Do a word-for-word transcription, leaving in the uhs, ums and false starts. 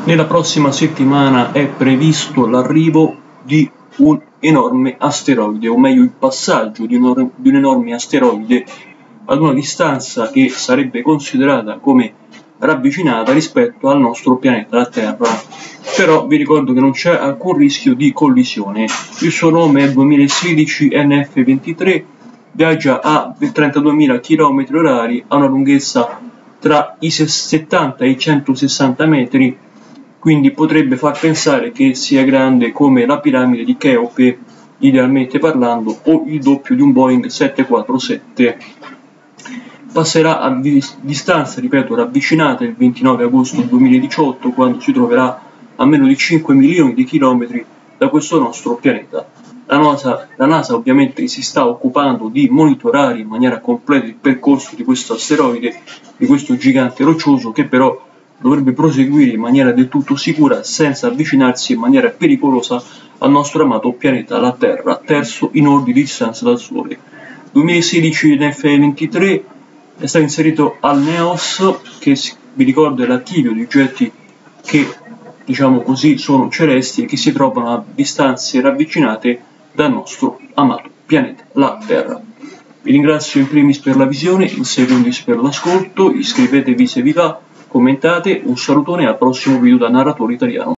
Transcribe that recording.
Nella prossima settimana è previsto l'arrivo di un enorme asteroide, o meglio il passaggio di un, di un enorme asteroide ad una distanza che sarebbe considerata come ravvicinata rispetto al nostro pianeta, la Terra. Però vi ricordo che non c'è alcun rischio di collisione. Il suo nome è duemilasedici N F ventitré, viaggia a trentaduemila chilometri orari, ha una lunghezza tra i settanta e i centosessanta metri, quindi potrebbe far pensare che sia grande come la piramide di Cheope, idealmente parlando, o il doppio di un Boeing sette quattro sette. Passerà a distanza, ripeto, ravvicinata il ventinove agosto duemiladiciotto, quando si troverà a meno di cinque milioni di chilometri da questo nostro pianeta. La NASA, la NASA ovviamente si sta occupando di monitorare in maniera completa il percorso di questo asteroide, di questo gigante roccioso, che però dovrebbe proseguire in maniera del tutto sicura senza avvicinarsi in maniera pericolosa al nostro amato pianeta, la Terra, terzo in ordine di distanza dal Sole. duemilasedici N F ventitré è stato inserito al NEOS, che vi ricordo è l'archivio di oggetti che, diciamo così, sono celesti e che si trovano a distanze ravvicinate dal nostro amato pianeta, la Terra. Vi ringrazio in primis per la visione, in secondis per l'ascolto, iscrivetevi se vi va, commentate, un salutone e al prossimo video da Narratore Italiano.